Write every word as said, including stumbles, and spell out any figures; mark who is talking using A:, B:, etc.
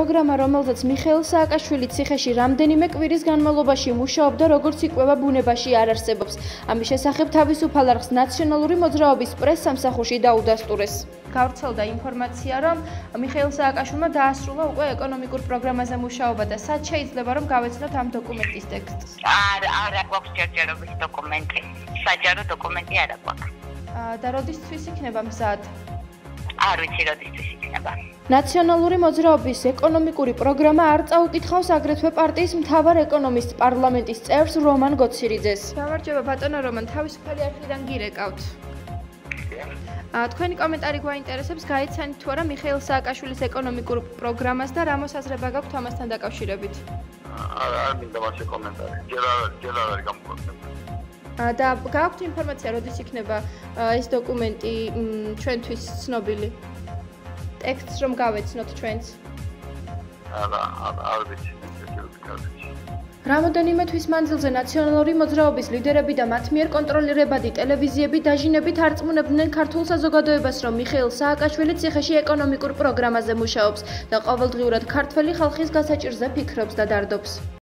A: პროგრამა, რომელზეც მიხეილ სააკაშვილი ციხეში რამდენიმე კვირის განმავლობაში მუშაობდა, როგორც იკვება ბუნებაში არ არსებობს. ამის შესახებ თავისუფალ არხს ნაციონალური მოძრაობის პრეს-სამსახურში დაუდასტურეს. გავრცელდა ინფორმაცია, რომ მიხეილ სააკაშვილმა დაასრულა უკვე ეკონომიკურ პროგრამაზე მუშაობა და სად შეიძლება რომ გავეცნოთ ამ დოკუმენტის ტექსტს.
B: არ არ აქვს ჯერჯერობის დოკუმენტი, საჯარო დოკუმენტი არ აქვს.
A: და როდისთვის იქნება მზად?
B: არ ვიცი როდისთვის იქნება.
A: ნაციონალური მოძრაობის ეკონომიკური პროგრამა არ წაუკითხავს აგრეთვე პარტიის მთავარ ეკონომისტ პარლამენტის წევრს რომან გოცირიძეს. გამარჯობა ბატონო რომან, თავისუფალი არხიდან გირეკავთ. თქვენი კომენტარი გვაინტერესებს, გაიცანით თუ არა მიხეილ სააკაშვილის ეკონომიკურ პროგრამას და რა მოსაზრება გაქვთ ამასთან დაკავშირებით?
C: არ არ მინდა მასე კომენტარი. ჯერ არ ჯერ არ არის გამოქვეყნებული.
A: და გაქვთ ინფორმაცია, როდის იქნება ეს დოკუმენტი ჩვენთვის ცნობილი? ტექსტს რომ გავეცნოთ ჩვენც.
C: არა, არ ვიცი.
A: რამოდენიმე თვის მანძილზე ნაციონალური მოძრაობის ლიდერები და მათ მიერ კონტროლირებადი ტელევიზიები დაჟინებით არწმუნებდნენ ქართულ საზოგადოებას, რომ მიხეილ სააკაშვილი ციხეში ეკონომიკურ პროგრამაზე მუშაობს და ყოველდღიურად ქართველი ხალხის გასაჭირზე ფიქრობს და დარდობს.